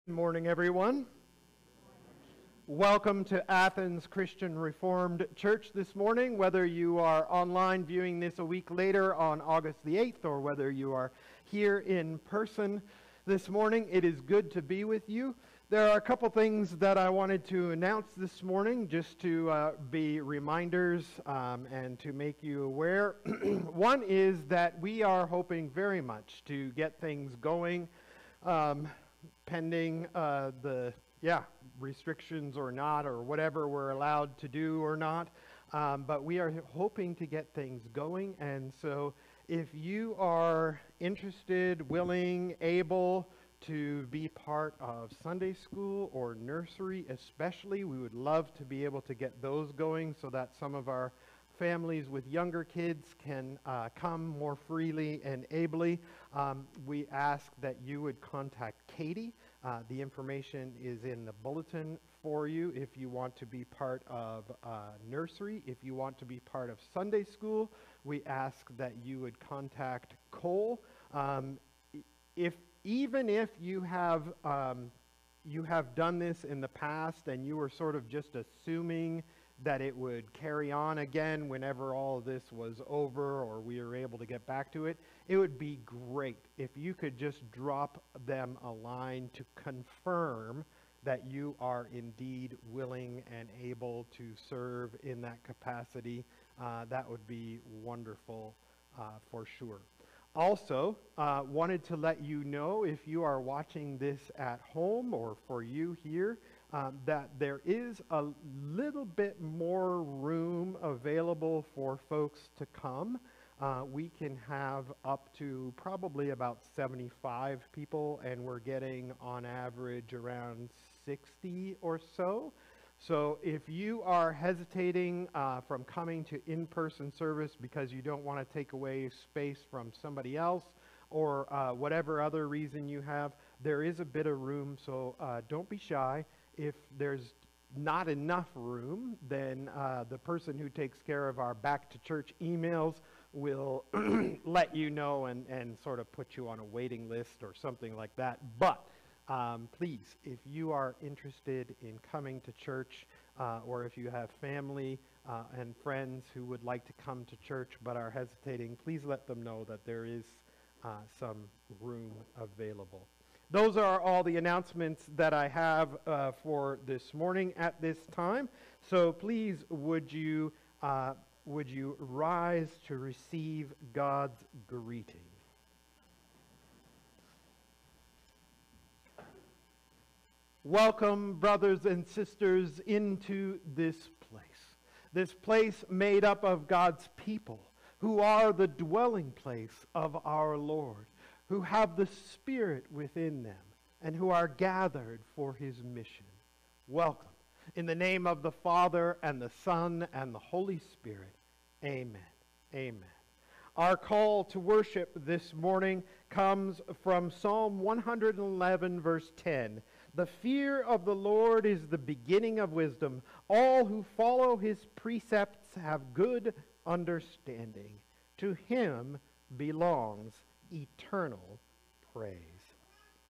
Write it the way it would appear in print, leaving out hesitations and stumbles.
Good morning, everyone. Welcome to Athens Christian Reformed Church this morning, whether you are online viewing this a week later on August the 8th, or whether you are here in person this morning. It is good to be with you. There are a couple things that I wanted to announce this morning, just to be reminders and to make you aware. One is that we are hoping very much to get things going, pending the restrictions or not, or whatever we're allowed to do or not. But we are hoping to get things going. And so if you are interested, willing, able to be part of Sunday school or nursery especially, we would love to be able to get those going so that some of our families with younger kids can come more freely and ably. We ask that you would contact Katie. The information is in the bulletin for you if you want to be part of nursery. If you want to be part of Sunday school, we ask that you would contact Cole. Even if you have done this in the past and you were sort of just assuming that it would carry on again whenever all of this was over or we are able to get back to it, it would be great if you could just drop them a line to confirm that you are indeed willing and able to serve in that capacity. That would be wonderful for sure. Also, wanted to let you know, if you are watching this at home or for you here, that there is a little bit more room available for folks to come. We can have up to probably about 75 people, and we're getting on average around 60 or so. So if you are hesitating from coming to in-person service because you don't want to take away space from somebody else, or whatever other reason you have, there is a bit of room, so don't be shy. If there's not enough room, then the person who takes care of our back to church emails will let you know and sort of put you on a waiting list or something like that. But please, if you are interested in coming to church, or if you have family and friends who would like to come to church but are hesitating, please let them know that there is some room available. Those are all the announcements that I have for this morning at this time. So please, would you rise to receive God's greeting? Welcome, brothers and sisters, into this place made up of God's people, who are the dwelling place of our Lord, who have the Spirit within them, and who are gathered for his mission. Welcome. In the name of the Father, and the Son, and the Holy Spirit. Amen. Amen. Our call to worship this morning comes from Psalm 111, verse 10. The fear of the Lord is the beginning of wisdom. All who follow his precepts have good understanding. To him belongs eternal praise.